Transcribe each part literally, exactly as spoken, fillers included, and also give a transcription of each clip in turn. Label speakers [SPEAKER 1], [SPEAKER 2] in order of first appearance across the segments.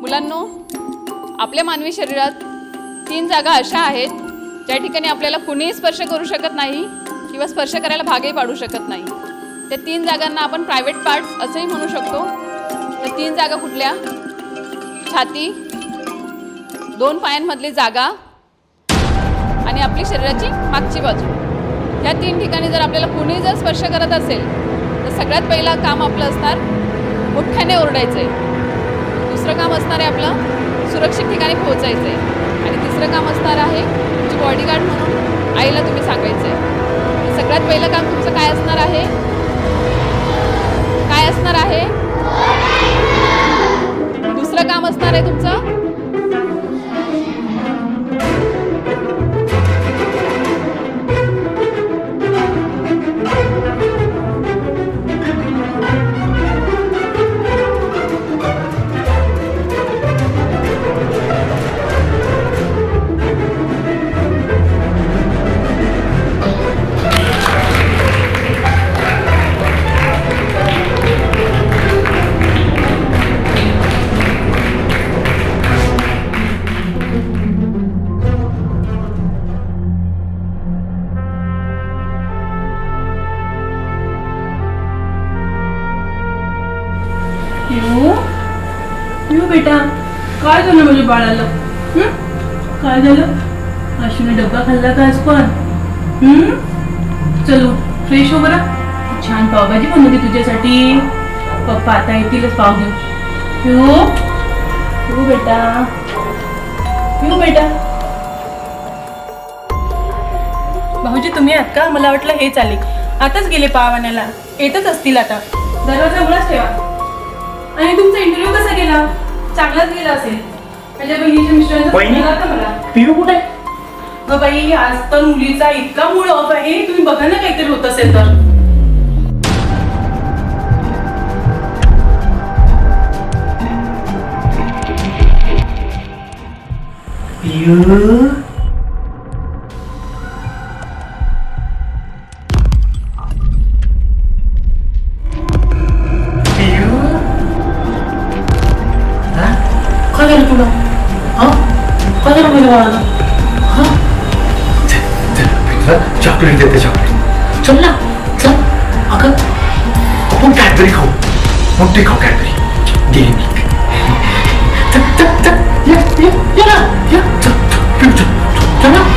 [SPEAKER 1] मुलांनो, आपल्या मानवी शरीरात तीन जागा अशा आहेत ज्या ठिकाणी आपल्याला कुणीही स्पर्श करू शकत नाही किंवा स्पर्श करायला भागही पाडू शकत नाही। त्या तीन जागांना आपण प्रायव्हेट पार्ट्स असेही म्हणू शकतो। त्या तीन जागा कुठल्या? छाती, दोन पायांमधली जागा आणि आपली शरीराची मागची बाजू। या तीन ठिकाणी जर आपल्याला कुणी जर स्पर्श करत असेल तर सगळ्यात पहिलं काम आपलं असणार मोठ्याने ओरडायचं आहे। दुसरं काम असणार आहे आपलं सुरक्षित ठिकाणी पोहोचायचं आहे आणि तिसरं काम असणार आहे तुमची बॉडीगार्ड म्हणून आईला तुम्ही सांगायचं आहे। सगळ्यात पहिलं काम तुमचं काय असणार आहे? काय असणार आहे? दुसरं काम असणार आहे तुमचं
[SPEAKER 2] यू बेटा, काय झालं माझ्या बाळाला? काय झालं? आशूने डब्बा खाल्ला का आज पण? चलो फ्रेश हो बरा, छान पावभाजी बनवली तुझ्यासाठी। पप्पा आता येतीलच पाव घेऊन। यू यू बेटा, यू बेटा। भाऊजी तुम्ही आहात का? मला वाटलं हे चालेल, आताच गेले पाव आणायला, येतच असतील आता। दरवाजा उघडाच ठेवा। आणि तुमचा इंटरव्ह्यू कसा गेला? चांगलाच गेला असेल। माझ्या बहिणीच्या मिस्टरांचा फोन आला होता मला।
[SPEAKER 3] पिऊ कुठे?
[SPEAKER 2] मग बाई आज तर मुलीचा इतका मूड ऑफ आहे, तुम्ही बघा ना काहीतरी होत असेल तर।
[SPEAKER 3] पिऊ काय तुला? हा काय झालं माझ्या बाळाला? हा चॉकलेट देते, चॉकलेट। चल ना चल, अगं आपण कॅडबरी खाऊ, मोठी खाऊ कॅडबरी। दे मी चल चल चल, ये ये ये ना ये, चल चल चल चल ना।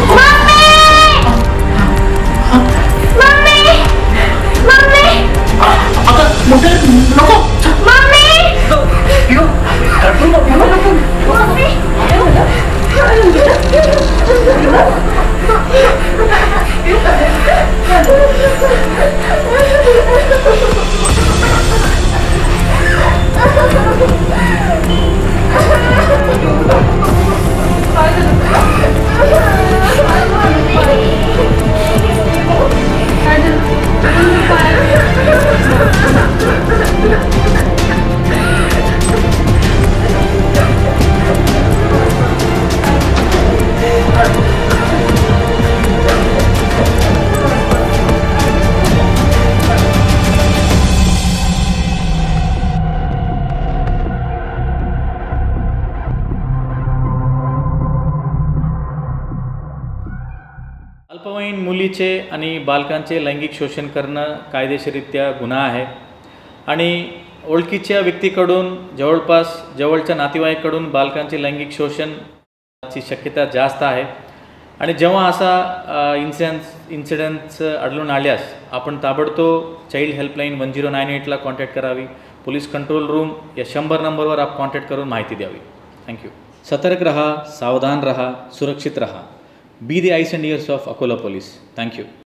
[SPEAKER 4] मम्मी मम्मी
[SPEAKER 3] अगं मोठे नको,
[SPEAKER 4] मम्मी
[SPEAKER 3] पिऊ नको नको
[SPEAKER 4] मम्मी
[SPEAKER 5] अल्पवयीन मुलीचे आणि बालकांचे लैंगिक शोषण करणं कायदेशीररित्या गुन्हा आहे आणि ओळखीच्या व्यक्तीकडून जवळपास जवळच्या नातेवाईकाकडून बालकांचे लैंगिक शोषणाची शक्यता जास्त आहे। आणि जेव्हा असा इन्सिडेंट्स इन्सिडेंट्स आढळून आल्यास आपण ताबडतोब child helpline one zero nine एटला कॉन्टॅक्ट करावी। पोलीस कंट्रोल रूम या शंभर नंबरवर आप कॉन्टॅक्ट करून माहिती द्यावी। थँक्यू। सतर्क रहा, सावधान रहा, सुरक्षित रहा। Be the eyes and ears of Akola Police. Thank you.